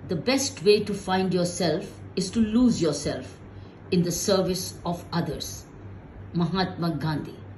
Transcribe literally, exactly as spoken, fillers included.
the best way to find yourself is to lose yourself in the service of others. Mahatma Gandhi.